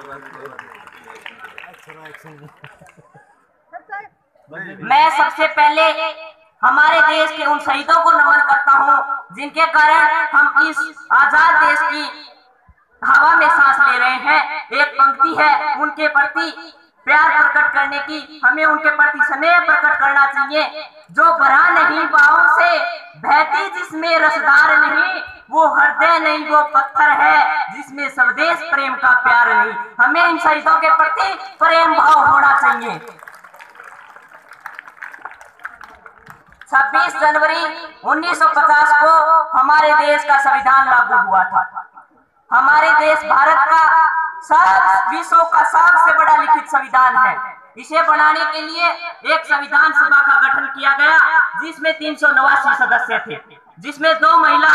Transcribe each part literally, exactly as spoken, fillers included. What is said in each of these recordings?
मैं सबसे पहले हमारे देश के उन शहीदों को नमन करता हूं जिनके कारण हम इस आजाद देश की हवा में सांस ले रहे हैं। एक पंक्ति है, उनके प्रति प्यार प्रकट करने की, हमें उनके प्रति स्नेह प्रकट करना चाहिए। जो भरा नहीं बाहों से बहती जिसमें रसदार नहीं, वो हृदय नहीं वो पत्थर है जिसमें स्वदेश प्रेम का प्यार नहीं। हमें इन शहीदों के प्रति प्रेम भाव होना चाहिए। छब्बीस जनवरी उन्नीस सौ पचास को हमारे देश का संविधान लागू हुआ था। हमारे देश भारत का सब विश्व का सबसे बड़ा लिखित संविधान है। इसे बनाने के लिए एक संविधान सभा का गठन किया गया जिसमें तीन सौ नवासी सदस्य थे, जिसमें दो महिला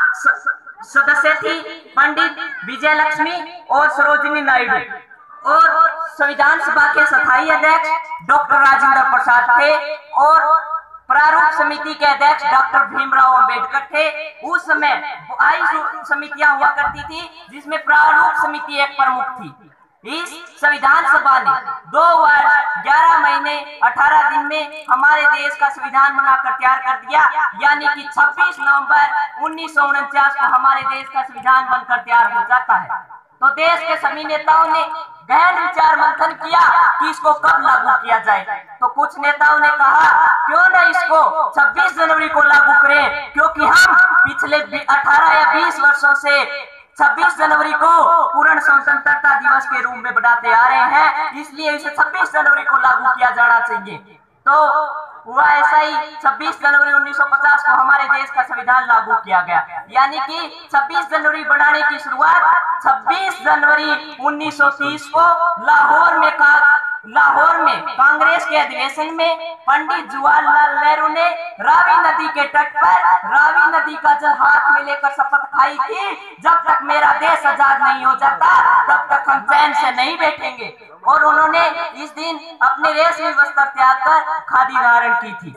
सदस्य थी, पंडित विजय लक्ष्मी और सरोजिनी नायडू, और संविधान सभा के स्थायी अध्यक्ष डॉक्टर राजेंद्र प्रसाद थे और प्रारूप समिति के अध्यक्ष डॉक्टर भीमराव अंबेडकर थे। उस समय बाईस समितियां हुआ करती थी जिसमें प्रारूप समिति एक प्रमुख थी। इस संविधान सभा ने दो वर्ष ग्यारह महीने अठारह दिन में हमारे देश का संविधान बनाकर तैयार कर दिया, यानी कि छब्बीस नवंबर उन्नीस सौ उनचास को हमारे देश का संविधान बनकर तैयार हो जाता है। तो देश के सभी नेताओं ने गहन विचार मंथन किया कि इसको कब लागू किया जाए। तो कुछ नेताओं ने कहा क्यों न इसको छब्बीस जनवरी को लागू करें, क्योंकि हम पिछले अठारह या बीस वर्षों से छब्बीस जनवरी को पूर्ण स्वतंत्रता दिवस के रूप में मनाते आ रहे हैं, इसलिए इसे छब्बीस जनवरी को लागू किया जाना चाहिए। तो हुआ ऐसा ही, छब्बीस जनवरी उन्नीस सौ पचास को हमारे देश का संविधान लागू किया गया, यानी कि छब्बीस जनवरी बनाने की शुरुआत छब्बीस जनवरी उन्नीस सौ तीस को लाहौर में का लाहौर में कांग्रेस के अधिवेशन में पंडित जवाहरलाल नेहरू ने रावी नदी के तट पर रावी नदी का जल हाथ में लेकर शपथ खाई थी, जब तक मेरा देश आजाद नहीं हो जाता तब तक हम चैन से नहीं बैठेंगे। और उन्होंने इस दिन अपने रेशमी वस्त्र त्याग कर खादी धारण की थी।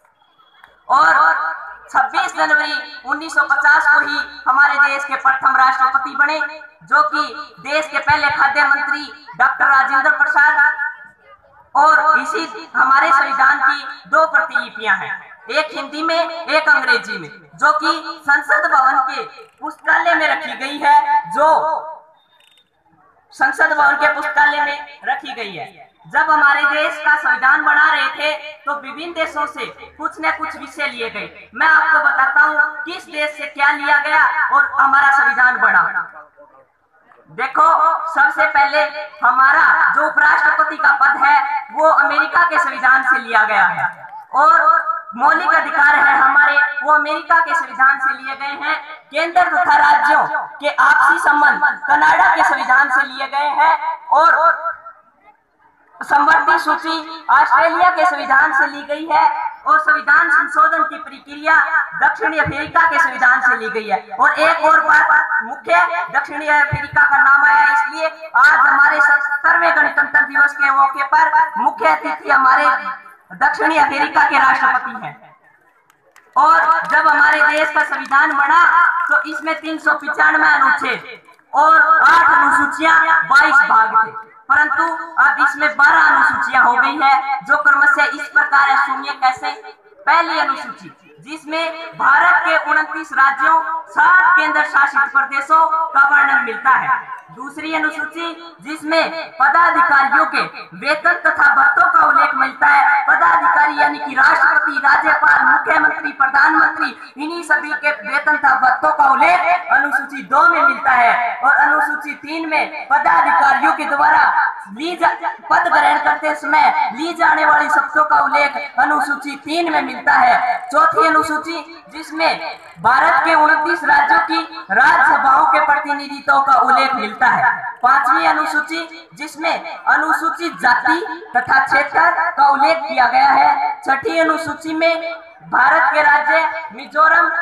और छब्बीस जनवरी उन्नीस सौ पचास को ही हमारे देश के प्रथम राष्ट्रपति बने, जो कि देश के पहले खाद्य मंत्री डॉक्टर राजेंद्र प्रसाद। और इसी हमारे संविधान की दो प्रतिलिपियां हैं, एक हिंदी में एक अंग्रेजी में, जो कि संसद भवन के पुस्तकालय में रखी गई है, जो संसद भवन के पुस्तकालय में रखी गई है। जब हमारे देश का संविधान बना रहे थे तो विभिन्न देशों से कुछ न कुछ विषय लिए गए। मैं आपको बताता हूँ किस देश से क्या लिया गया और हमारा संविधान बना। देखो, सबसे पहले हमारा जो उपराष्ट्रपति का पद है वो अमेरिका के संविधान से लिया गया है, और मौलिक अधिकार है हमारे वो अमेरिका के संविधान से लिए गए हैं। केंद्र तथा राज्यों के आपसी संबंध कनाडा के संविधान से लिए गए हैं, और संवर्ती सूची ऑस्ट्रेलिया के संविधान से ली गई है, और संविधान संशोधन की प्रक्रिया दक्षिणी अफ्रीका के संविधान से ली गई है। और एक और बात मुख्य, दक्षिणी अफ्रीका का नाम आया इसलिए आज हमारे सत्तरवें गणतंत्र दिवस के मौके पर मुख्य अतिथि हमारे दक्षिणी अफ्रीका के राष्ट्रपति हैं। और जब हमारे देश का संविधान बना तो इसमें तीन सौ पिचानवे अनुच्छेद और आठ अनुसूचियां बाईस भाग थे, परंतु अब इसमें बारह अनुसूचियां हो गई है, जो क्रमशः इस प्रकार है। सुनिए कैसे। पहली अनुसूची जिसमें भारत के उनतीस राज्यों सात केंद्र शासित प्रदेशों का वर्णन मिलता है। दूसरी अनुसूची जिसमें पदाधिकारियों के वेतन तथा भत्तों का उल्लेख मिलता है। पदाधिकारी यानी कि राष्ट्रपति, राज्यपाल, मुख्यमंत्री, प्रधानमंत्री, इन्हीं सभी के वेतन तथा भत्तों का उल्लेख अनुसूची दो में मिलता है। और अनुसूची तीन में पदाधिकारियों के द्वारा ली जा पद ग्रहण करते समय ली जाने वाली शब्दों का उल्लेख अनुसूची तीन में मिलता है। चौथी अनुसूची जिसमें भारत के उनतीस राज्यों की राज्यसभाओं के प्रतिनिधित्व का उल्लेख मिलता है। पांचवी अनुसूची जिसमें अनुसूचित जाति तथा क्षेत्र का उल्लेख किया गया है। छठी अनुसूची में भारत के राज्य मिजोरम